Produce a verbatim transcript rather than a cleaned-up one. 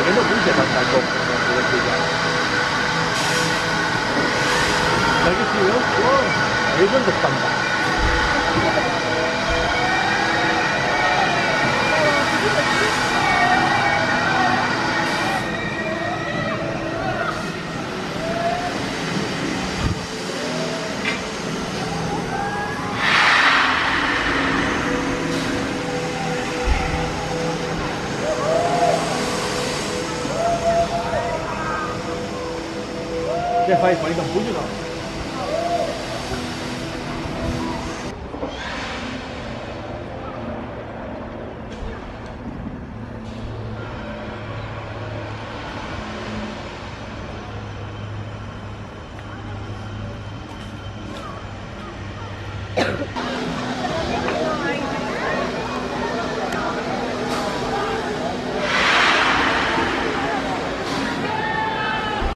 che non dice tanta coppa per spiegare. Ma che si vede un po', io sono spantato. Che fai? Fai da pugno no? Yeah.